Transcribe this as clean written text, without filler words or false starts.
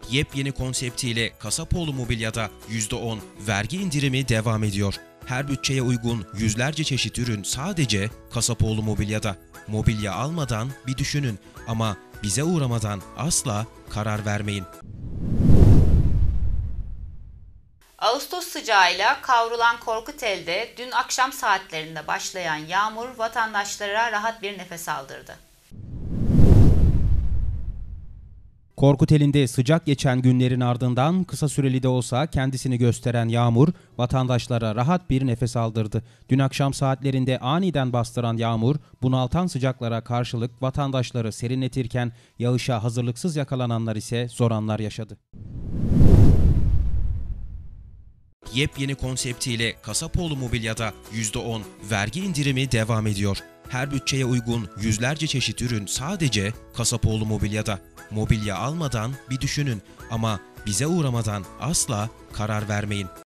Yepyeni konseptiyle Kasapoğlu Mobilya'da %10 vergi indirimi devam ediyor. Her bütçeye uygun yüzlerce çeşit ürün sadece Kasapoğlu Mobilya'da. Mobilya almadan bir düşünün ama bize uğramadan asla karar vermeyin. Ağustos sıcağıyla kavrulan Korkuteli'de dün akşam saatlerinde başlayan yağmur vatandaşlara rahat bir nefes aldırdı. Korkuteli'nde sıcak geçen günlerin ardından kısa süreli de olsa kendisini gösteren yağmur vatandaşlara rahat bir nefes aldırdı. Dün akşam saatlerinde aniden bastıran yağmur bunaltan sıcaklara karşılık vatandaşları serinletirken yağışa hazırlıksız yakalananlar ise zor anlar yaşadı. Yepyeni konseptiyle Kasapoğlu Mobilya'da %10 vergi indirimi devam ediyor. Her bütçeye uygun yüzlerce çeşit ürün sadece Kasapoğlu Mobilya'da. Mobilya almadan bir düşünün ama bize uğramadan asla karar vermeyin.